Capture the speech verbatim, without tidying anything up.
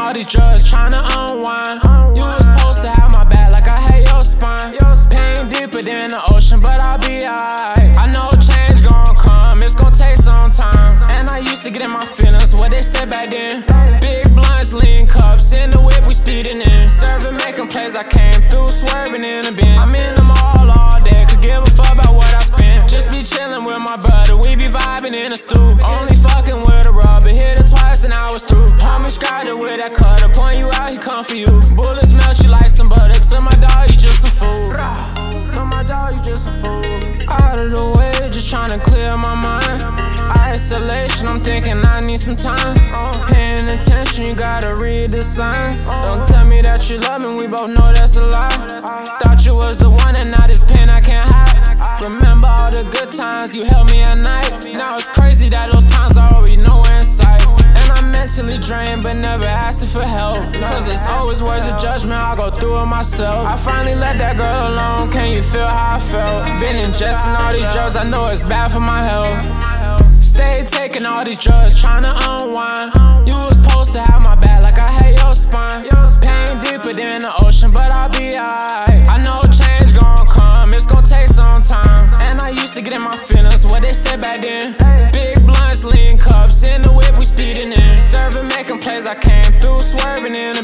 all these drugs, tryna unwind. You was supposed to have my back like I hate your spine. Pain deeper than the ocean, but I'll be alright. I know change gon' come, it's gon' take some time. And I used to get in my feelings, what they said back then. Big blunts, lean cups, in the whip we speeding in. Serving, making plays, I came through, swerving in the bin. I'm in the mall all day, could give a fuck about what I spent. Just be chillin' with my brother, we be vibing in the stoop. Only fucking with a rubber, hit it twice and I was through. Homie scratched it with that cutter, point you out, he come for you. Bullets melt you like some butter, to my dog, you just some food. To my dog, you just some food. Out of the way, just tryna clear my mind. Isolation, I'm thinking I need some time. Paying attention, you gotta read the signs. Don't tell me that you love me, we both know that's a lie. Thought you was the one and now this pain I can't hide. Remember all the good times, you held me at night. Now it's crazy that those times are already nowhere in sight. And I'm mentally drained but never asking for help, cause it's always words of judgment, I'll go through it myself. I finally let that girl alone, can you feel how I felt? Been ingesting all these drugs, I know it's bad for my health. Stay taking all these drugs, tryna unwind. You was supposed to have my back like I hate your spine. Pain deeper than the ocean, but I'll be alright. I know change gon' come, it's gon' take some time. And I used to get in my feelings, what they said back then. Big blunts, lean cups, in the whip we speeding in. Serving, making plays, I came through, swerving in